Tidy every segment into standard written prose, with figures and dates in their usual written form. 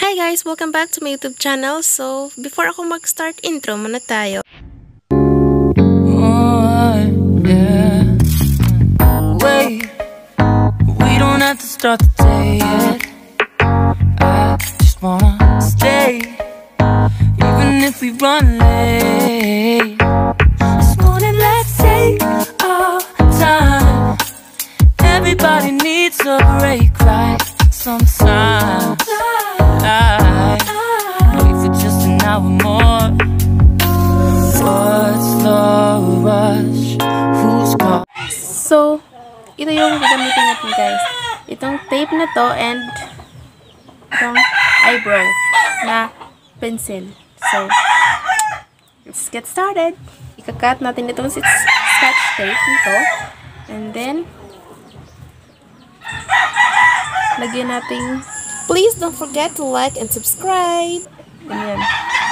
Hi guys! Welcome back to my YouTube channel. So, before ako mag-start, intro muna tayo. Yeah. Wait, we don't have to start the day yet. I just wanna stay, even if we run late. This morning, let's take our time. Everybody needs a break, right? Sometimes I wait for just an hour more. What's the rush? Who's called? So, ito yung gagamitin natin guys. Itong tape na to and itong eyebrow na pencil. So, let's get started. Ika-cut natin itong scotch tape nito. And then, lagyan natin. Please don't forget to like and subscribe. Ganyan.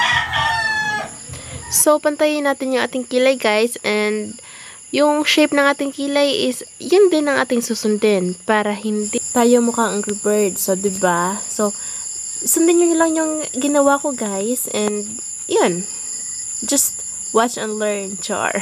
So, pantayin natin yung ating kilay guys. And, yung shape ng ating kilay is, yun din ang ating susundin. Para hindi tayo mukhang Angry Bird. So, diba? So, sundin nyo lang yung ginawa ko guys. And, yun. Just watch and learn, char.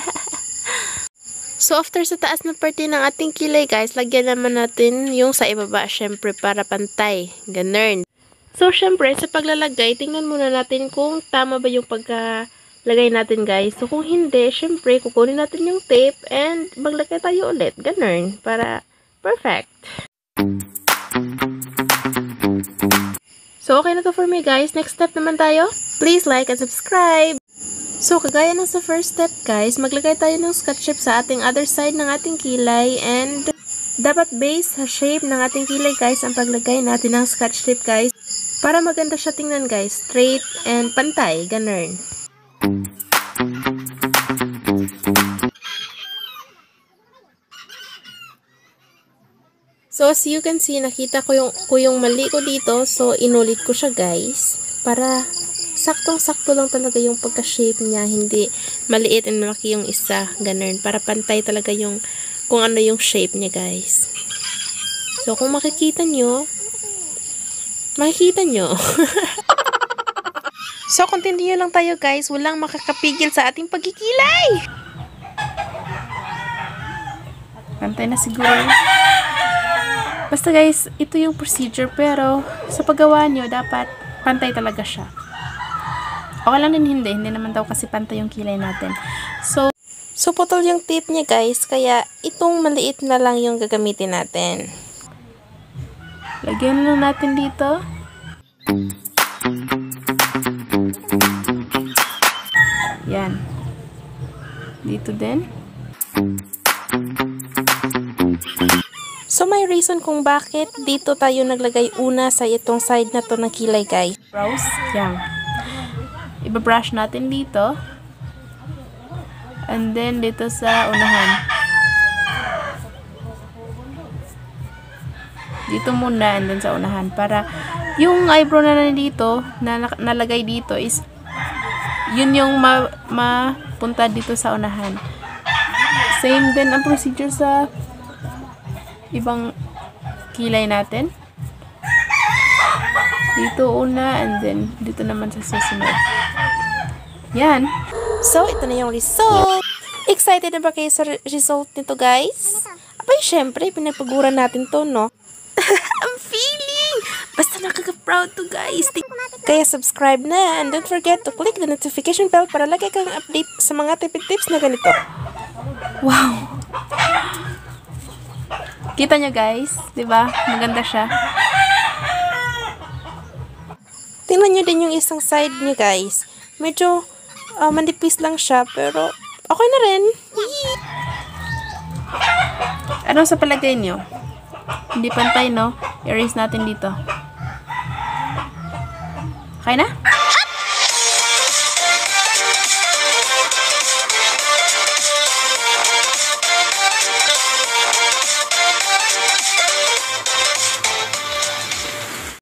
So, after sa taas na parte ng ating kilay, guys, lagyan naman natin yung sa ibaba, syempre, para pantay. Ganun. So, syempre, sa paglalagay, tingnan muna natin kung tama ba yung pagkalagay natin, guys. So, kung hindi, syempre, kukunin natin yung tape and maglagay tayo ulit. Ganun. Para perfect. So, okay na to for me, guys. Next step naman tayo. Please like and subscribe. So, kagaya ng sa first step, guys, maglagay tayo ng scotch tape sa ating other side ng ating kilay and dapat base sa shape ng ating kilay, guys, ang paglagay natin ng scotch tape, guys, para maganda siya tingnan, guys, straight and pantay, ganun. So, as you can see, nakita ko yung mali ko dito, so inulit ko siya, guys, para saktong-sakto lang talaga yung pagka-shape niya, hindi maliit and malaki yung isa, ganun, para pantay talaga yung kung ano yung shape niya, guys. So, kung makikita nyo. So, continue lang tayo, guys. Walang makakapigil sa ating pagkikilay. Pantay na siguro. Basta, guys, ito yung procedure, pero sa paggawa nyo, dapat pantay talaga siya. Okay lang din hindi naman daw kasi pantay yung kilay natin. So putol yung tip niya guys, kaya itong maliit na lang yung gagamitin natin. Lagyan na natin dito. Yan. Dito din. So may reason kung bakit dito tayo naglagay una sa itong side na to ng kilay guys. Brows. Yan. Ibabrush natin dito. And then, dito sa unahan. Dito muna, and then sa unahan. Para, yung eyebrow na nandito, na nalagay dito is, yun yung mapunta dito sa unahan. Same din ang procedure sa ibang kilay natin. Dito una, and then, dito naman sa susunod. Yan. So, ito na yung result. Excited na ba kayo sa result nito, guys? Abay, syempre, pinagpaguran natin to, no? I'm feeling! Basta nakaka-proud to, guys. Kaya subscribe na and don't forget to click the notification bell para lagi kang update sa mga tips na ganito. Wow! Kita nyo, guys? Diba? Maganda siya. Tingnan nyo din yung isang side niya, guys. Medyo manipis lang siya, pero okay na rin. Ano sa palagay nyo? Hindi pantay, no? Erase natin dito. Okay na?